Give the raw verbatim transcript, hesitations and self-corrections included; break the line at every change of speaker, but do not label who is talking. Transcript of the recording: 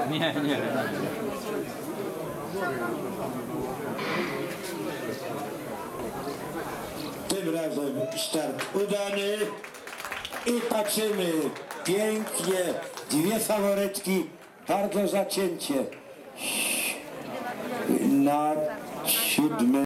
Nie, nie.
Tym razem start udany i patrzymy pięknie, dwie faworytki, bardzo zacięcie na siódmy.